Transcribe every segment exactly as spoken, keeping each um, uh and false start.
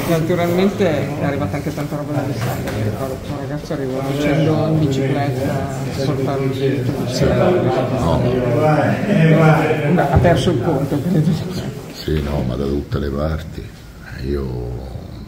Naturalmente è arrivata anche tanta roba da Alessandro, mi ricordo che un ragazzo arrivò facendo in bicicletta, portare un no. Ha perso il conto, credo. Sì, no, ma da tutte le parti. Io...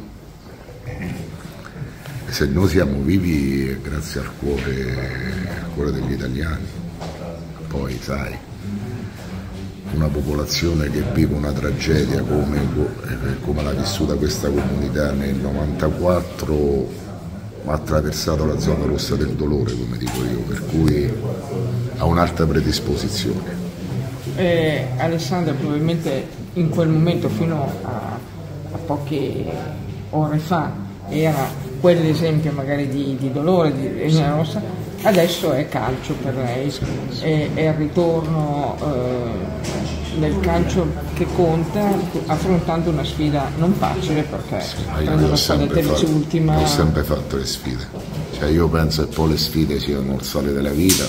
Se noi siamo vivi è grazie al cuore, al cuore degli italiani. Poi, sai, una popolazione che vive una tragedia come, come l'ha vissuta questa comunità nel novantaquattro ha attraversato la zona rossa del dolore, come dico io, per cui ha un'alta predisposizione. Eh, Alessandro probabilmente in quel momento, fino a, a poche ore fa, era quell'esempio magari di, di dolore, di linea rossa. Adesso è calcio per lei, è, è il ritorno eh, del calcio che conta, affrontando una sfida non facile, perché sì, prendere la squadra terzultima. Ho sempre fatto le sfide, cioè io penso che poi le sfide siano il sale della vita.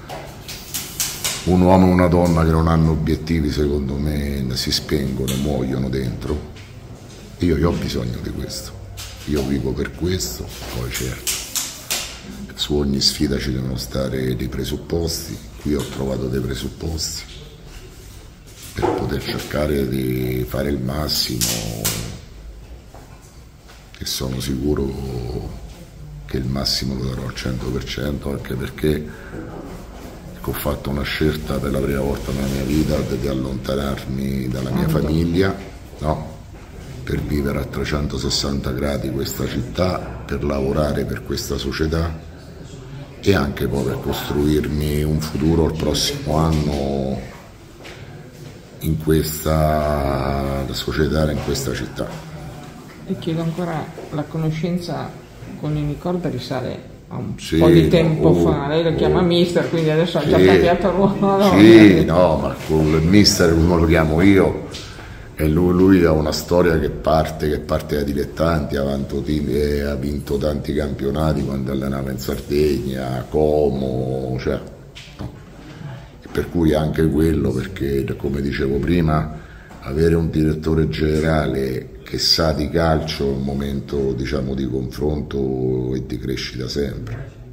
Un uomo e una donna che non hanno obiettivi, secondo me, si spengono, muoiono dentro. Io, io ho bisogno di questo, io vivo per questo, poi certo. Su ogni sfida ci devono stare dei presupposti, qui ho trovato dei presupposti per poter cercare di fare il massimo, e sono sicuro che il massimo lo darò al cento per cento, anche perché ho fatto una scelta per la prima volta nella mia vita di allontanarmi dalla mia famiglia, no? Per vivere a trecentosessanta gradi questa città, per lavorare per questa società e anche poi per costruirmi un futuro il prossimo anno in questa società, in questa città. E chiedo ancora, la conoscenza con il Nicorda risale a un sì, po' di tempo no, fa, lei lo oh, chiama mister, quindi adesso sì, ha già cambiato il ruolo. Sì, no, ma il mister come lo chiamo io, e lui, lui ha una storia che parte, che parte da dilettanti, ha, team, ha vinto tanti campionati quando allenava in Sardegna, a Como, cioè, no. E per cui anche quello, perché come dicevo prima, avere un direttore generale che sa di calcio è un momento, diciamo, di confronto e di crescita sempre.